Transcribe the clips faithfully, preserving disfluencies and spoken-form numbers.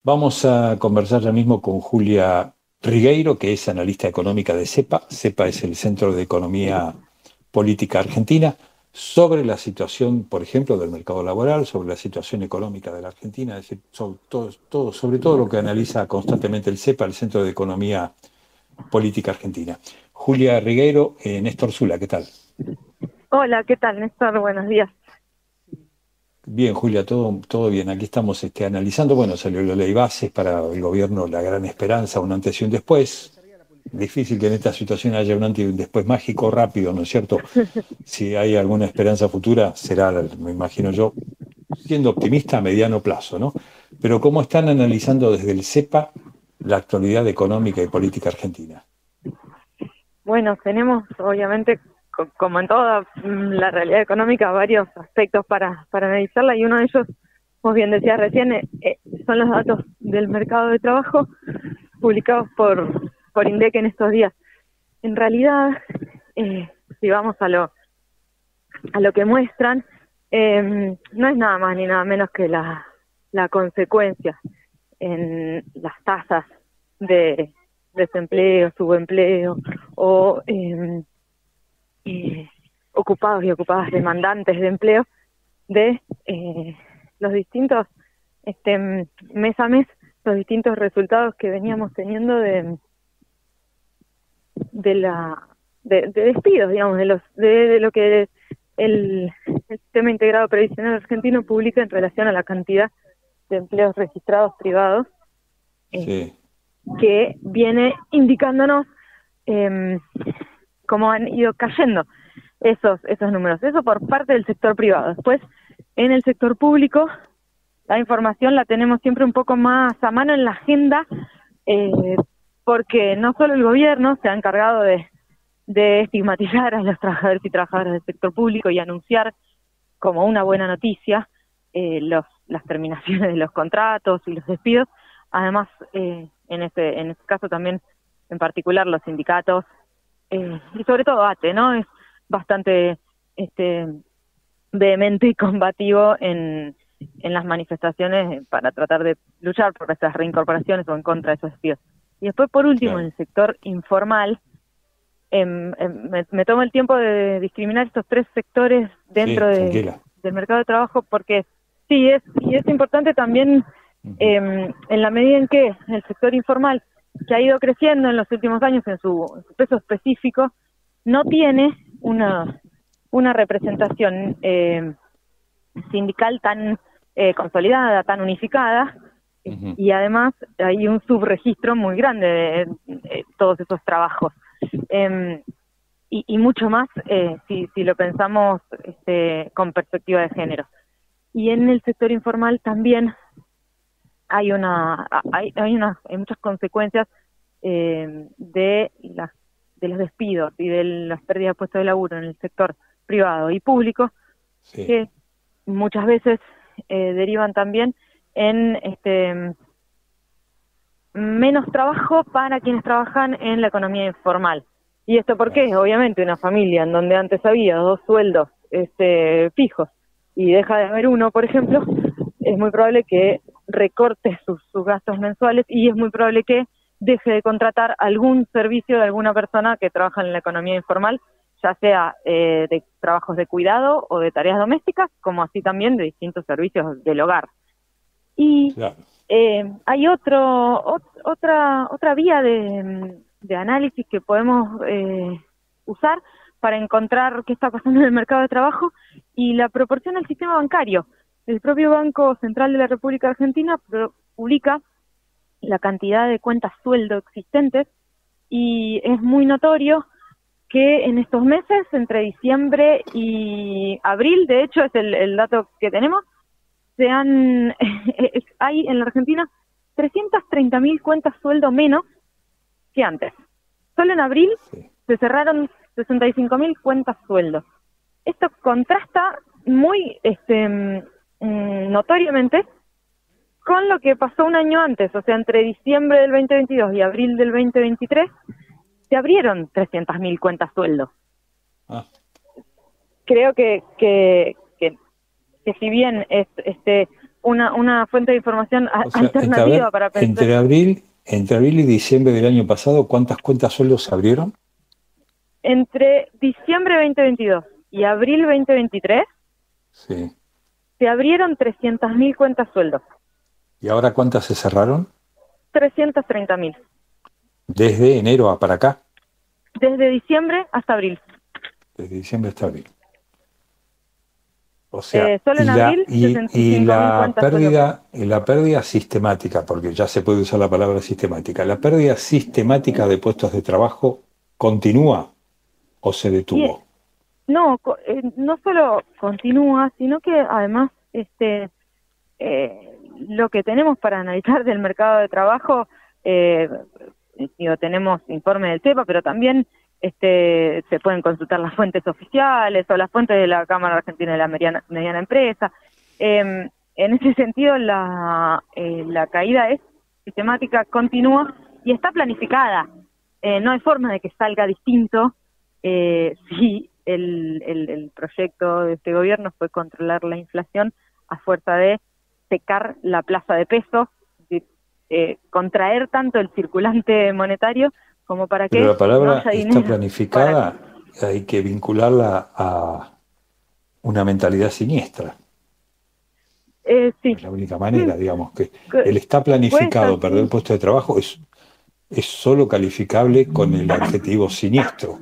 Vamos a conversar ya mismo con Julia Rigueiro, que es analista económica de CEPA. CEPA es el Centro de Economía Política Argentina, sobre la situación, por ejemplo, del mercado laboral, sobre la situación económica de la Argentina, es decir, sobre todo, todo- sobre todo lo que analiza constantemente el CEPA, el Centro de Economía Política Argentina. Julia Rigueiro, eh, Néstor Zula, ¿qué tal? Hola, ¿qué tal, Néstor? Buenos días. Bien, Julia, todo, todo bien. Aquí estamos este, analizando, bueno, salió la ley bases para el gobierno, la gran esperanza, un antes y un después. Difícil que en esta situación haya un antes y un después mágico, rápido, ¿no es cierto? Si hay alguna esperanza futura, será, me imagino yo, siendo optimista a mediano plazo, ¿no? Pero ¿cómo están analizando desde el CEPA la actualidad económica y política argentina? Bueno, tenemos obviamente, co- como en toda mm, la realidad económica, varios aspectos para, para analizarla y uno de ellos, como bien decías recién, eh, eh, son los datos del mercado de trabajo publicados por, por INDEC en estos días. En realidad, eh, si vamos a lo, a lo que muestran, eh, no es nada más ni nada menos que la, la consecuencia en las tasas de desempleo, subempleo o eh, eh, ocupados y ocupadas demandantes de empleo de eh, los distintos, este mes a mes, los distintos resultados que veníamos teniendo de, de la de, de despidos, digamos, de los de, de lo que el, el sistema integrado previsional argentino publica en relación a la cantidad de empleos registrados privados, eh, Sí, que viene indicándonos eh, cómo han ido cayendo esos esos números. Eso por parte del sector privado. Después, en el sector público, la información la tenemos siempre un poco más a mano en la agenda, eh, porque no solo el gobierno se ha encargado de, de estigmatizar a los trabajadores y trabajadoras del sector público y anunciar como una buena noticia eh, los, las terminaciones de los contratos y los despidos. Además, eh, en este en este caso también, en particular, los sindicatos, eh, y sobre todo ATE, ¿no? Es bastante este vehemente y combativo en, en las manifestaciones para tratar de luchar por esas reincorporaciones o en contra de esos despidos. Y después, por último, en claro. el sector informal, em, em, me, me tomo el tiempo de discriminar estos tres sectores dentro Sí, de, tranquila. del mercado de trabajo, porque sí, es, y es importante también, Ujú. em, en la medida en que el sector informal, que ha ido creciendo en los últimos años en su, en su peso específico, no tiene una, una representación eh, sindical tan eh, consolidada, tan unificada, eh, Ujú. y además hay un subregistro muy grande de, de todos esos trabajos. Eh, y, y mucho más eh, si, si lo pensamos este, con perspectiva de género. Y en el sector informal también hay una hay, hay, una, hay muchas consecuencias eh, de las de los despidos y de las pérdidas de puestos de laburo en el sector privado y público, Sí, que muchas veces eh, derivan también en este menos trabajo para quienes trabajan en la economía informal. ¿Y esto por claro. qué? Obviamente una familia en donde antes había dos sueldos este, fijos y deja de haber uno, por ejemplo, es muy probable que recorte sus, sus gastos mensuales y es muy probable que deje de contratar algún servicio de alguna persona que trabaja en la economía informal, ya sea eh, de trabajos de cuidado o de tareas domésticas, como así también de distintos servicios del hogar. Y Claro. eh, hay otro, ot, otra, otra vía de, de análisis que podemos eh, usar para encontrar qué está pasando en el mercado de trabajo, y la proporciona el sistema bancario. El propio Banco Central de la República Argentina pro, publica la cantidad de cuentas sueldo existentes, y es muy notorio que en estos meses, entre diciembre y abril, de hecho es el, el dato que tenemos, se han, hay en la Argentina trescientas treinta mil cuentas sueldo menos que antes. Solo en abril Sí. se cerraron sesenta y cinco mil cuentas sueldo. Esto contrasta muy este, mm, notoriamente con lo que pasó un año antes, o sea, entre diciembre del veinte veintidós y abril del veinte veintitrés se abrieron trescientas mil cuentas sueldo. Ah, Creo que, que, que, que si bien es, este una, una fuente de información a, O sea, alternativa entre, para pensar. entre abril, entre abril y diciembre del año pasado, ¿cuántas cuentas sueldos se abrieron? Entre diciembre veinte veintidós y abril veinte veintitrés Sí. se abrieron trescientas mil cuentas sueldos. ¿Y ahora cuántas se cerraron? trescientas treinta mil. Desde enero a para acá. Desde diciembre hasta abril. Desde diciembre hasta abril. O sea, Eh, solo y en la, abril, y, sesenta y y cinco mil la cuentas sueldos. pérdida, y la pérdida sistemática, porque ya se puede usar la palabra sistemática, ¿la pérdida sistemática de puestos de trabajo continúa o se Y, detuvo? no, co- eh, no solo continúa, sino que además este eh, lo que tenemos para analizar del mercado de trabajo, eh, digo, tenemos informe del CEPA, pero también este se pueden consultar las fuentes oficiales o las fuentes de la Cámara Argentina de la Mediana, mediana Empresa. Eh, en ese sentido, la, eh, la caída es sistemática, continúa y está planificada. Eh, no hay forma de que salga distinto eh, si el, el, el proyecto de este gobierno fue controlar la inflación a fuerza de secar la plaza de pesos, de, eh, contraer tanto el circulante monetario como para que Pero la no palabra haya está dinero. planificada, hay que vincularla a una mentalidad siniestra. Eh, sí, Es la única manera, digamos, que Que- el está puede planificado ser, perder sí. puesto de trabajo es, es solo calificable con el adjetivo siniestro.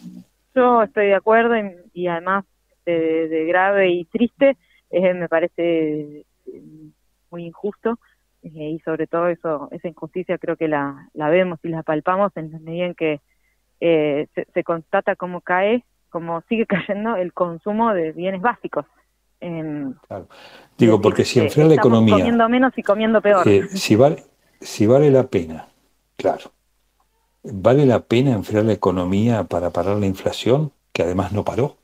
Yo estoy de acuerdo y, y además de, de grave y triste, eh, me parece eh, muy injusto eh, y sobre todo eso esa injusticia creo que la, la vemos y la palpamos en la medida en que eh, se, se constata cómo cae, cómo sigue cayendo el consumo de bienes básicos. Eh, Claro. es Digo, decir, porque si eh, enfriar la estamos economía, comiendo menos y comiendo peor. eh, si, vale, si vale la pena, claro, ¿vale la pena enfriar la economía para parar la inflación, que además no paró?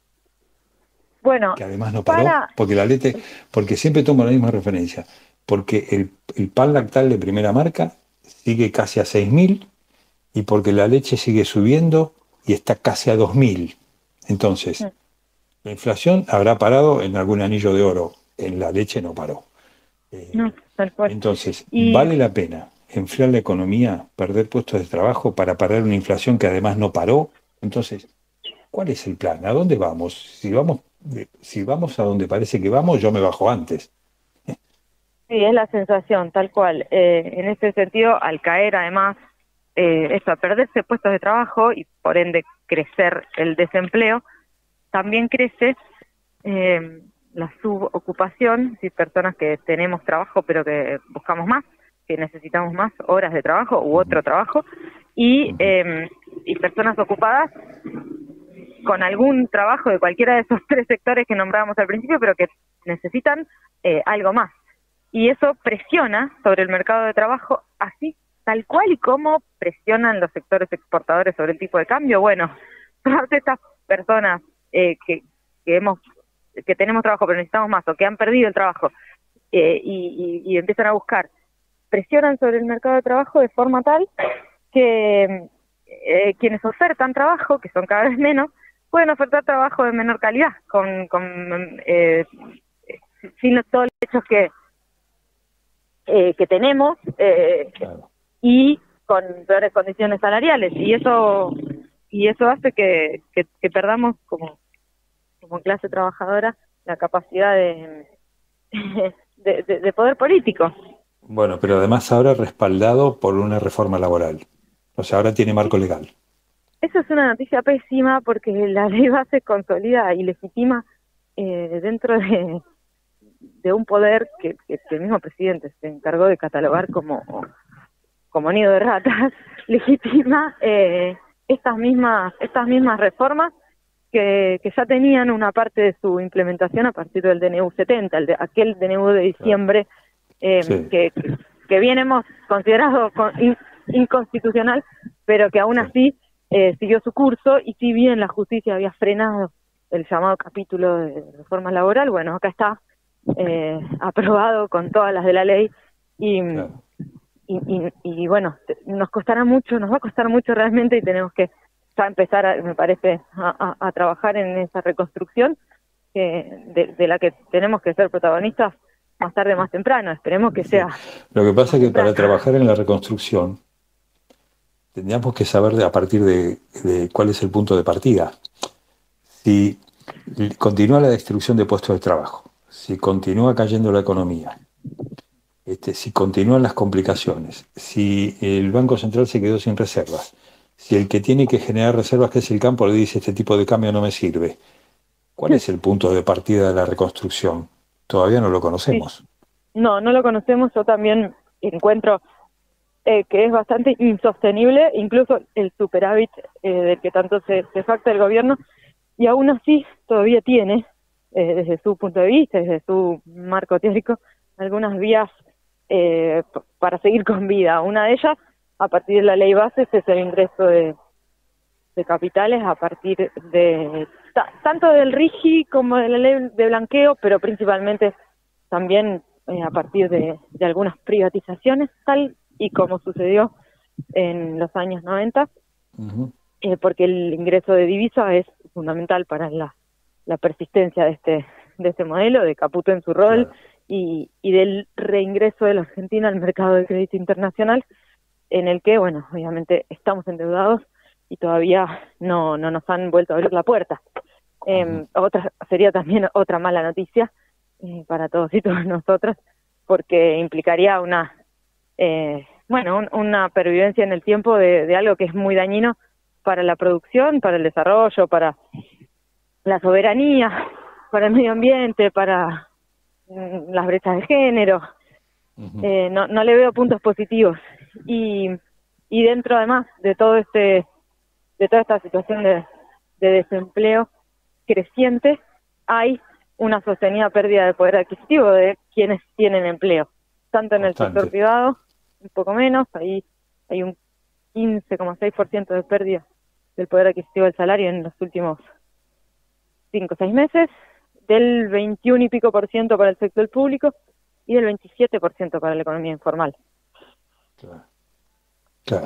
Bueno, Que además no paró, para... porque la leche, porque siempre tomo la misma referencia, porque el, el pan lactal de primera marca sigue casi a seis mil y porque la leche sigue subiendo y está casi a dos mil. Entonces, la inflación habrá parado en algún anillo de oro, en la leche no paró. Eh, No, tal cual. entonces, Y ¿vale la pena enfriar la economía, perder puestos de trabajo para parar una inflación que además no paró? Entonces, ¿cuál es el plan? ¿A dónde vamos? Si vamos, si vamos a donde parece que vamos, yo me bajo antes. sí, es la sensación, tal cual. Eh, en ese sentido, al caer además, eh, eso, a perderse puestos de trabajo y por ende crecer el desempleo, también crece eh, la subocupación, si personas que tenemos trabajo pero que buscamos más, que necesitamos más horas de trabajo u otro trabajo, y, eh, y personas ocupadas con algún trabajo de cualquiera de esos tres sectores que nombrábamos al principio, pero que necesitan eh, algo más. Y eso presiona sobre el mercado de trabajo, así tal cual y como presionan los sectores exportadores sobre el tipo de cambio. Bueno, todas estas personas eh, que, que hemos que tenemos trabajo pero necesitamos más o que han perdido el trabajo eh, y, y, y empiezan a buscar, presionan sobre el mercado de trabajo de forma tal que eh, quienes ofertan trabajo, que son cada vez menos, pueden ofertar trabajo de menor calidad, con, con eh, sin todos los hechos que eh, que tenemos eh, Claro. y con peores condiciones salariales, y eso y eso hace que, que, que perdamos como como clase trabajadora la capacidad de de, de, de poder político. Bueno, pero además ahora respaldado por una reforma laboral. O sea, ahora tiene marco legal. Eso es una noticia pésima porque la ley base consolida y legitima eh, dentro de, de un poder que, que, que el mismo presidente se encargó de catalogar como, como nido de ratas, legitima eh, estas mismas estas mismas reformas que, que ya tenían una parte de su implementación a partir del D N U setenta, el de, aquel D N U de diciembre eh, Sí. que, que bien hemos considerado con, in, inconstitucional, pero que aún Sí. así eh, siguió su curso, y si bien la justicia había frenado el llamado capítulo de reforma laboral, bueno, acá está eh, aprobado con todas las de la ley y, Claro. y, y, y bueno, nos costará mucho, nos va a costar mucho realmente, y tenemos que ya empezar, a, me parece, a, a, a trabajar en esa reconstrucción que, de, de la que tenemos que ser protagonistas más tarde, más temprano. Esperemos que sea. Lo que pasa es que temprano. para trabajar en la reconstrucción tendríamos que saber de, a partir de, de cuál es el punto de partida. Si continúa la destrucción de puestos de trabajo, si continúa cayendo la economía, este, si continúan las complicaciones, si el Banco Central se quedó sin reservas, si el que tiene que generar reservas, que es el campo, le dice este tipo de cambio no me sirve, ¿cuál es el punto de partida de la reconstrucción? Todavía no lo conocemos. Sí. No, no lo conocemos. Yo también encuentro eh, que es bastante insostenible, incluso el superávit eh, del que tanto se, se jacta el gobierno, y aún así todavía tiene, eh, desde su punto de vista, desde su marco teórico, algunas vías eh, para seguir con vida. Una de ellas, a partir de la ley base, es el ingreso de, de capitales a partir de ta, tanto del RIGI como de la ley de blanqueo, pero principalmente también eh, a partir de, de algunas privatizaciones, tal y como sucedió en los años noventa, uh-huh. eh, porque el ingreso de divisa es fundamental para la, la persistencia de este de este modelo, de Caputo en su rol, claro. y, y del reingreso de la Argentina al mercado de crédito internacional, en el que, bueno, obviamente estamos endeudados y todavía no, no nos han vuelto a abrir la puerta. Eh, uh-huh. Otra sería también otra mala noticia eh, para todos y todas nosotras, porque implicaría una, eh, bueno, un, una pervivencia en el tiempo de, de algo que es muy dañino para la producción, para el desarrollo, para la soberanía, para el medio ambiente, para mm, las brechas de género. Uh-huh. Eh, no, no le veo puntos positivos. Y, y dentro además de todo este, de toda esta situación de, de desempleo creciente, hay una sostenida pérdida de poder adquisitivo de quienes tienen empleo, tanto en Bastante. el sector privado, un poco menos, ahí hay un quince coma seis por ciento de pérdida del poder adquisitivo del salario en los últimos cinco o seis meses, del veintiuno y pico por ciento para el sector público y del veintisiete por ciento para la economía informal. Claro. Claro.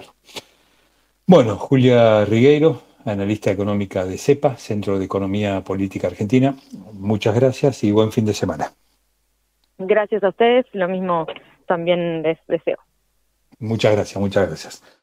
Bueno, Julia Rigueiro, analista económica de CEPA, Centro de Economía Política Argentina, muchas gracias y buen fin de semana. Gracias a ustedes, lo mismo también les deseo. Muchas gracias, muchas gracias.